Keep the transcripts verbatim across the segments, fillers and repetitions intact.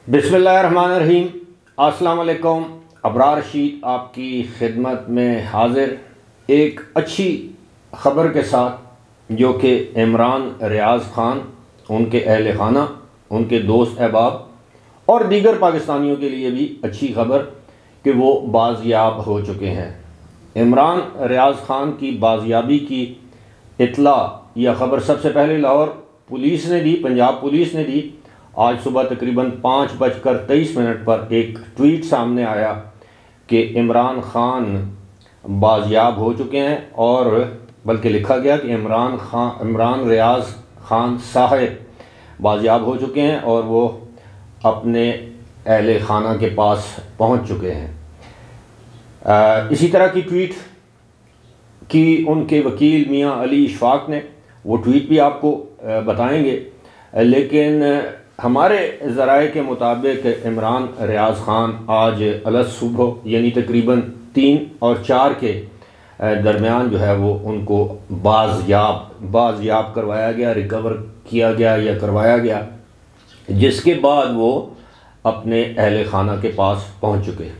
बिस्मिल्लाहिर्रहमानिर्रहीम। अस्सलाम वालेकुम। अबरार रशीद आपकी खिदमत में हाजिर एक अच्छी ख़बर के साथ, जो कि इमरान रियाज़ ख़ान, उनके अहल खाना, उनके दोस्त अहबाब और दीगर पाकिस्तानियों के लिए भी अच्छी ख़बर कि वो बाज़याब हो चुके हैं। इमरान रियाज़ ख़ान की बाज़याबी की इत्ला या ख़बर सबसे पहले लाहौर पुलिस ने दी, पंजाब पुलिस ने दी। आज सुबह तकरीबन पाँच बजकर तेईस मिनट पर एक ट्वीट सामने आया कि इमरान ख़ान बाज़याब हो चुके हैं, और बल्कि लिखा गया कि इमरान ख़ान इमरान रियाज़ ख़ान साहब बाज़याब हो चुके हैं और वो अपने अहले खाना के पास पहुंच चुके हैं। आ, इसी तरह की ट्वीट की उनके वकील मियां अली इशफाक ने। वो ट्वीट भी आपको बताएंगे, लेकिन हमारे ज़राए के मुताबिक इमरान रियाज़ ख़ान आज अलग सुबह यानी तकरीबन तीन और चार के दरमियान जो है वो उनको बाज़याब बाज़याब करवाया गया, रिकवर किया गया या करवाया गया, जिसके बाद वो अपने अहले खाना के पास पहुंच चुके।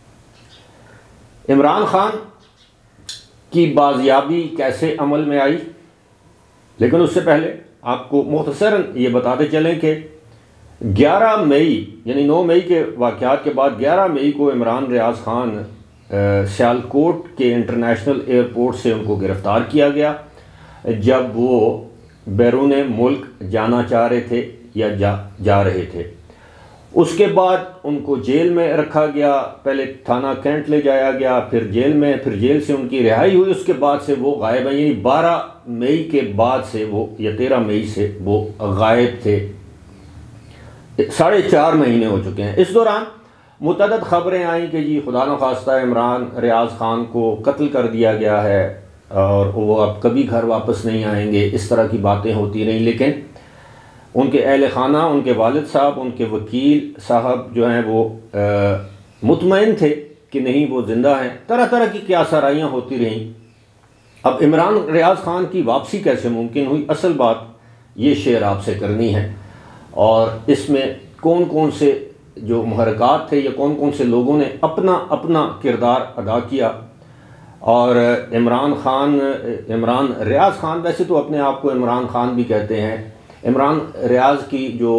इमरान ख़ान की बाज़याबी कैसे अमल में आई, लेकिन उससे पहले आपको मुख्तसरन ये बताते चलें कि ग्यारह मई यानी नौ मई के वाक़यात के बाद ग्यारह मई को इमरान रियाज़ ख़ान सियालकोट के इंटरनेशनल एयरपोर्ट से उनको गिरफ़्तार किया गया, जब वो बैरून मुल्क जाना चाह रहे थे या जा जा रहे थे। उसके बाद उनको जेल में रखा गया, पहले थाना कैंट ले जाया गया, फिर जेल में, फिर जेल से उनकी रिहाई हुई। उसके बाद से वो गायब हैं, यानी बारह मई के बाद से वो या तेरह मई से वो गायब थे। साढ़े चार महीने हो चुके हैं। इस दौरान मुतअद्दिद ख़बरें आईं कि जी खुदा न खास्ता इमरान रियाज़ ख़ान को कत्ल कर दिया गया है और वो अब कभी घर वापस नहीं आएंगे, इस तरह की बातें होती रहीं। लेकिन उनके अहल खाना, उनके वालिद साहब, उनके वकील साहब जो हैं वो मुतमईन थे कि नहीं वो ज़िंदा हैं। तरह तरह की क्या सराइयाँ होती रहीं। अब इमरान रियाज़ ख़ान की वापसी कैसे मुमकिन हुई, असल बात ये शेयर आपसे करनी है, और इसमें कौन कौन से जो महरक़ात थे या कौन कौन से लोगों ने अपना अपना किरदार अदा किया। और इमरान ख़ान इमरान रियाज़ ख़ान वैसे तो अपने आप को इमरान ख़ान भी कहते हैं। इमरान रियाज़ की जो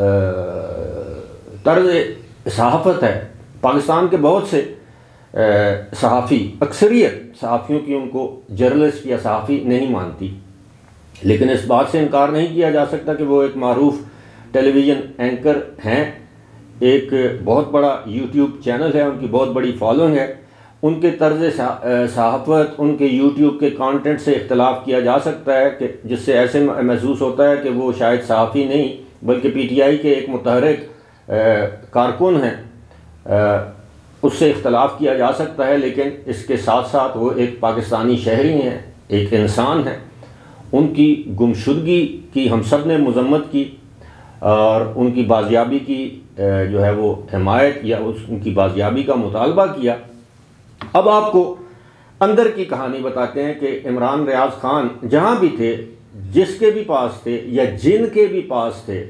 तर्ज़ सहाफ़त है, पाकिस्तान के बहुत से सहाफ़ी, अक्सरियत सहाफ़ियों की उनको जर्नलिस्ट या सहाफ़ी नहीं मानती, लेकिन इस बात से इनकार नहीं किया जा सकता कि वो एक मारूफ टेलीविज़न एंकर हैं। एक बहुत बड़ा यूट्यूब चैनल है, उनकी बहुत बड़ी फॉलोइंग है। उनके तर्ज़ सहाफ़त, उनके यूट्यूब के कंटेंट से इख्तलाफ किया जा सकता है कि जिससे ऐसे महसूस होता है कि वो शायद सहाफ़ी नहीं बल्कि पीटीआई के एक मुतहरिक कारकुन हैं, उससे इख्तलाफ किया जा सकता है। लेकिन इसके साथ साथ वो एक पाकिस्तानी शहरी हैं, एक इंसान हैं। उनकी गुमशुदगी की हम सब ने मज़म्मत की और उनकी बाज़याबी की जो है वो हिमायत या उस उनकी बाज़याबी का मुतालबा किया। अब आपको अंदर की कहानी बताते हैं कि इमरान रियाज़ ख़ान जहाँ भी थे, जिसके भी पास थे या जिनके भी पास थे,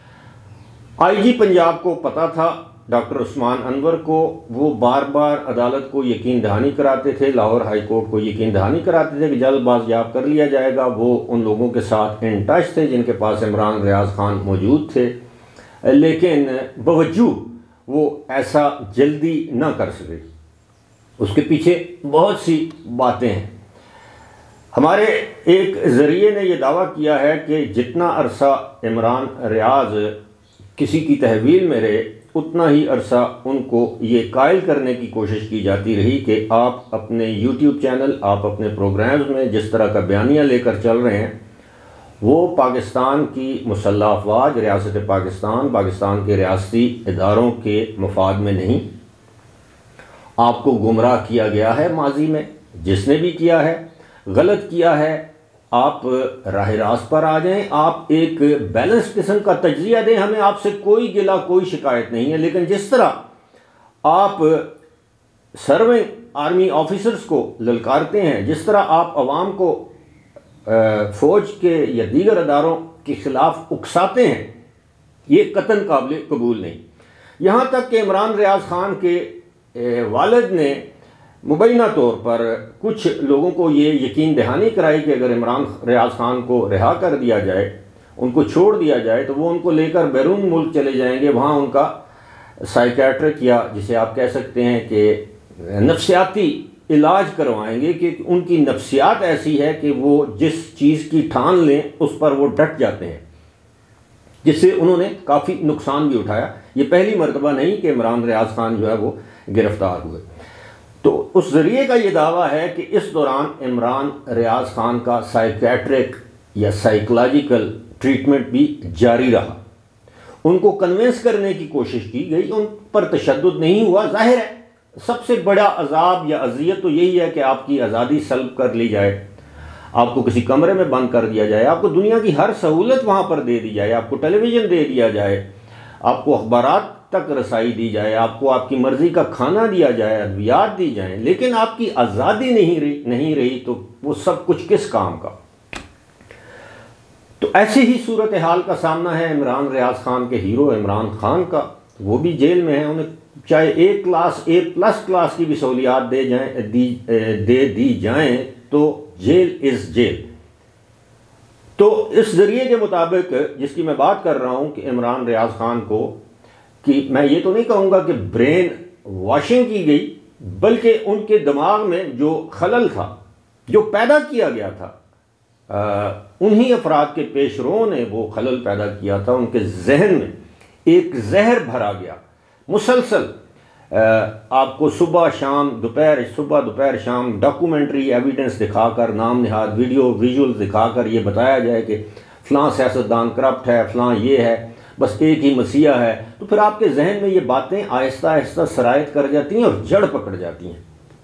आईजी पंजाब को पता था, डॉक्टर उस्मान अनवर को, वो बार बार अदालत को यकीन दहानी कराते थे, लाहौर हाई कोर्ट को यकीन दहानी कराते थे कि जल्द बाज़याब कर लिया जाएगा। वो उन लोगों के साथ इन टच थे जिनके पास इमरान रियाज़ ख़ान मौजूद थे, लेकिन बावजूद वो ऐसा जल्दी ना कर सके। उसके पीछे बहुत सी बातें हैं। हमारे एक ज़रिए ने यह दावा किया है कि जितना अरसा इमरान रियाज़ किसी की तहवील में रहे, उतना ही अरसा उनको ये कायल करने की कोशिश की जाती रही कि आप अपने यूट्यूब चैनल, आप अपने प्रोग्राम्स में जिस तरह का बयानिया लेकर चल रहे हैं, वो पाकिस्तान की मुसल्लह अफवाज, रियासत पाकिस्तान, पाकिस्तान के रियासती इदारों के मफाद में नहीं। आपको गुमराह किया गया है माजी में, जिसने भी किया है, गलत किया है, आप राह रास्त पर आ जाएं, आप एक बैलेंस किस्म का तज्जिया दें, हमें आपसे कोई गिला, कोई शिकायत नहीं है। लेकिन जिस तरह आप सर्विंग आर्मी ऑफिसर्स को ललकारते हैं, जिस तरह आप अवाम को फ़ौज के या दीगर अदारों के ख़िलाफ़ उकसाते हैं, ये कतन काबिल कबूल नहीं। यहाँ तक कि इमरान रियाज खान के वालिद ने मुबैना तौर पर कुछ लोगों को ये यकीन दहानी कराई कि अगर इमरान रियाज खान को रिहा कर दिया जाए, उनको छोड़ दिया जाए, तो वो उनको लेकर बैरून मुल्क चले जाएंगे, वहाँ उनका साइकेट्रिक या जिसे आप कह सकते हैं कि नफ्सियाती इलाज करवाएंगे कि उनकी नफ्सियात ऐसी है कि वो जिस चीज़ की ठान लें उस पर वो डट जाते हैं, जिससे उन्होंने काफ़ी नुकसान भी उठाया। ये पहली मरतबा नहीं कि इमरान रियाज खान जो है वो गिरफ़्तार हुए। तो उस ज़रिए का ये दावा है कि इस दौरान इमरान रियाज खान का साइकेट्रिक या साइकोलॉजिकल ट्रीटमेंट भी जारी रहा। उनको कन्विंस करने की कोशिश की गई, उन पर तशद्दुद नहीं हुआ। जाहिर है सबसे बड़ा अजाब या अजियत तो यही है कि आपकी आज़ादी सल्ब कर ली जाए, आपको किसी कमरे में बंद कर दिया जाए, आपको दुनिया की हर सहूलत वहाँ पर दे दी जाए, आपको टेलीविज़न दे दिया जाए, आपको अखबारात तक रसाई दी जाए, आपको आपकी मर्ज़ी का खाना दिया जाए, अद्वियात दी जाए, लेकिन आपकी आज़ादी नहीं रही नहीं रही तो वो सब कुछ किस काम का। तो ऐसी ही सूरत हाल का सामना है इमरान रियाज खान के हीरो इमरान खान का। वो भी जेल में है, उन्हें चाहे A class A plus class की भी सहूलियात दे जाएं दी दे दी जाएं तो जेल इज़ जेल। तो इस ज़रिए के मुताबिक जिसकी मैं बात कर रहा हूँ कि इमरान रियाज खान को, कि मैं ये तो नहीं कहूँगा कि ब्रेन वॉशिंग की गई, बल्कि उनके दिमाग में जो खलल था, जो पैदा किया गया था, आ, उन्हीं अफराद के पेशरों ने वो खलल पैदा किया था। उनके जहन में एक जहर भरा गया। मुसलसल आपको सुबह शाम दोपहर सुबह दोपहर शाम डॉक्यूमेंट्री एविडेंस दिखाकर, नाम नहाद वीडियो विजुअल दिखाकर ये बताया जाए कि फ़लाँ सियासतदान करप्ट है, फ़लाँ ये है, बस एक ही मसीहा है, तो फिर आपके जहन में ये बातें आहिस्ता आहिस्ता सरायत कर जाती हैं और जड़ पकड़ जाती हैं।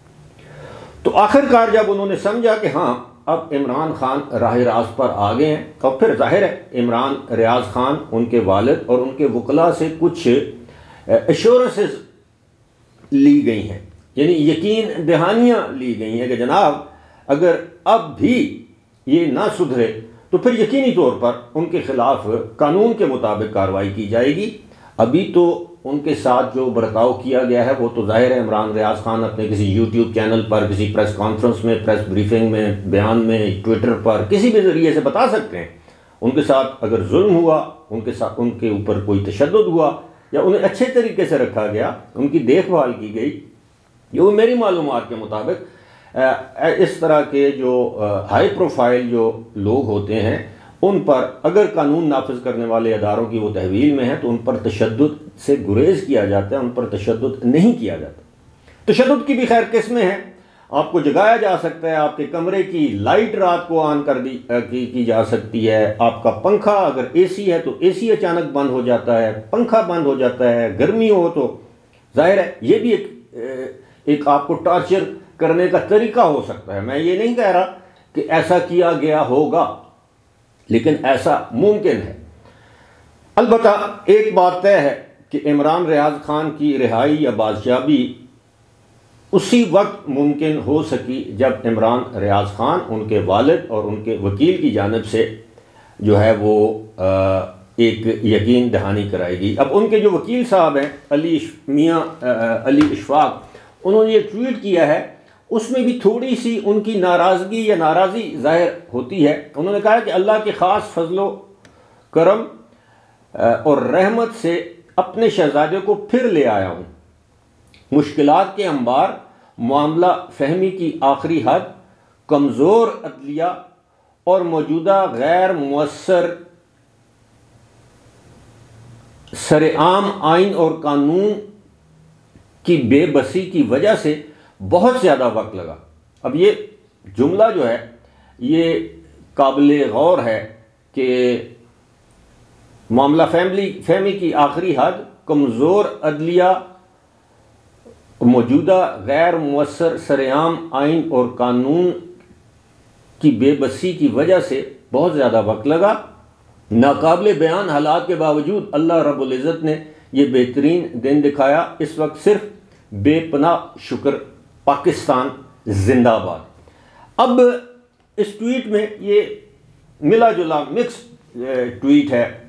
तो आखिरकार जब उन्होंने समझा कि हाँ अब इमरान खान राह रास्त पर आ गए हैं, तो फिर जाहिर है इमरान रियाज खान, उनके वालिद और उनके वकला से कुछ एश्योरेंसेस ली गई हैं, यानी यकीन दहानियाँ ली गई हैं कि जनाब अगर अब भी ये ना सुधरे तो फिर यकीनी तौर पर उनके ख़िलाफ़ कानून के मुताबिक कार्रवाई की जाएगी। अभी तो उनके साथ जो बर्ताव किया गया है वो तो जाहिर है इमरान रियाज खान अपने किसी यूट्यूब चैनल पर, किसी प्रेस कॉन्फ्रेंस में, प्रेस ब्रीफिंग में, बयान में, ट्विटर पर, किसी भी ज़रिए से बता सकते हैं। उनके साथ अगर जुल्म हुआ, उनके साथ उनके ऊपर कोई तशद्दुद हुआ या उन्हें अच्छे तरीके से रखा गया, उनकी देखभाल की गई, ये वो मेरी मालूमात के मुताबिक इस तरह के जो हाई प्रोफाइल जो लोग होते हैं उन पर अगर कानून नाफिज करने वाले अदारों की वो तहवील में है तो उन पर तशद्दुद से गुरेज किया जाता है, उन पर तशद्दुद नहीं किया जाता। तशद्दुद की भी खैर किस्में हैं। आपको जगाया जा सकता है, आपके कमरे की लाइट रात को ऑन कर दी की, की जा सकती है, आपका पंखा अगर एसी है तो एसी अचानक बंद हो जाता है, पंखा बंद हो जाता है, गर्मी हो तो जाहिर है ये भी एक एक आपको टॉर्चर करने का तरीका हो सकता है। मैं ये नहीं कह रहा कि ऐसा किया गया होगा, लेकिन ऐसा मुमकिन है। अलबत्ता एक बात तय है कि इमरान रियाज खान की रिहाई या बादशाबी उसी वक्त मुमकिन हो सकी जब इमरान रियाज खान, उनके वालिद और उनके वकील की जानिब से जो है वो एक यकीन दहानी कराएगी। अब उनके जो वकील साहब हैं अली मियाँ अली इशफाक, उन्होंने ये ट्वीट किया है, उसमें भी थोड़ी सी उनकी नाराज़गी या नाराज़ी जाहिर होती है। उन्होंने कहा कि अल्लाह के ख़ास फजलो करम और रहमत से अपने शहजादे को फिर ले आया हूँ। मुश्किलात के अंबार, मामला फहमी की आखिरी हद, कमज़ोर अदलिया और मौजूदा गैर मुअस्सर सरेआम आइन और कानून की बेबसी की वजह से बहुत ज़्यादा वक्त लगा। अब ये जुमला जो है ये काबिल गौर है कि मामला फैमिली फहमी की आखिरी हद, कमज़ोर अदलिया, मौजूदा गैर मुअस्सर सरेआम आइन और कानून की बेबसी की वजह से बहुत ज़्यादा वक्त लगा। नाकाबिल बयान हालात के बावजूद अल्लाह रब्बुल इज़्ज़त ने ये बेहतरीन दिन दिखाया। इस वक्त सिर्फ बेपनाह शुक्र, पाकिस्तान जिंदाबाद। अब इस ट्वीट में ये मिला जुला मिक्स ट्वीट है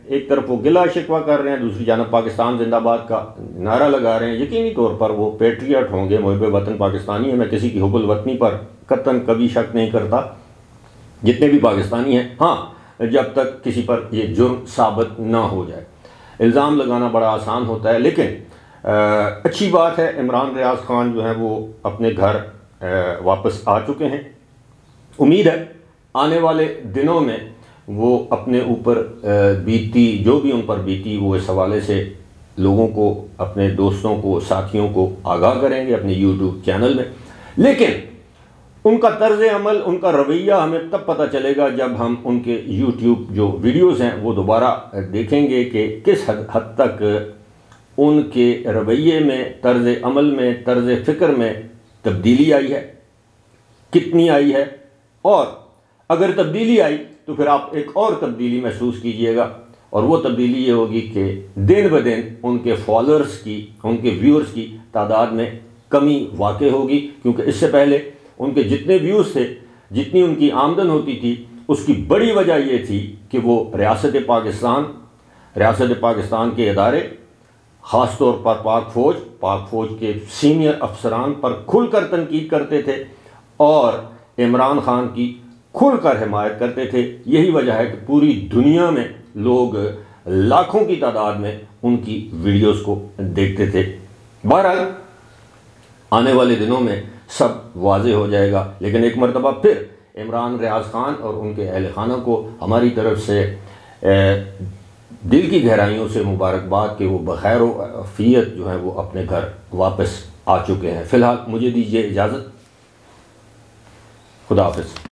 एक तरफ वो गिला शिकवा कर रहे हैं, दूसरी जानब पाकिस्तान जिंदाबाद का नारा लगा रहे हैं। यकीनी तौर पर वो पेट्रियट होंगे, मुहिब वतन पाकिस्तानी है। मैं किसी की हुब्बुल वतनी पर कतन कभी शक नहीं करता, जितने भी पाकिस्तानी हैं। हाँ, जब तक किसी पर ये जुर्म साबित ना हो जाए। इल्ज़ाम लगाना बड़ा आसान होता है, लेकिन आ, अच्छी बात है इमरान रियाज खान जो हैं वो अपने घर आ, वापस आ चुके हैं। उम्मीद है आने वाले दिनों में वो अपने ऊपर बीती जो भी उन पर बीती वो इस हवाले से लोगों को, अपने दोस्तों को, साथियों को आगाह करेंगे अपने यूट्यूब चैनल में। लेकिन उनका तर्ज अमल, उनका रवैया हमें तब पता चलेगा जब हम उनके यूट्यूब जो वीडियोज़ हैं वो दोबारा देखेंगे कि किस हद हद तक उनके रवैये में, तर्ज अमल में, तर्ज फ़िक्र में तब्दीली आई है, कितनी आई है। और अगर तब्दीली आई तो फिर आप एक और तब्दीली महसूस कीजिएगा, और वो तब्दीली ये होगी कि दिन ब दिन उनके फॉलोअर्स की, उनके व्यूअर्स की तादाद में कमी वाक़ई होगी। क्योंकि इससे पहले उनके जितने व्यूज़ थे, जितनी उनकी आमदन होती थी, उसकी बड़ी वजह ये थी कि वो रियासत पाकिस्तान रियासत पाकिस्तान के इदारे, ख़ास तौर पर पाक फ़ौज पाक फ़ौज के सीनियर अफसरान पर खुलकर तनकीद करते थे और इमरान खान की खुलकर हिमायत करते थे। यही वजह है कि पूरी दुनिया में लोग लाखों की तादाद में उनकी वीडियोस को देखते थे। बहरहाल आने वाले दिनों में सब वाज़े हो जाएगा। लेकिन एक मरतबा फिर इमरान रियाज खान और उनके अहल खाना को हमारी तरफ से दिल की गहराइयों से मुबारकबाद कि वो बखैर व आफियत जो है वो अपने घर वापस आ चुके हैं। फ़िलहाल मुझे दीजिए इजाज़त। खुदा हाफ़िज़।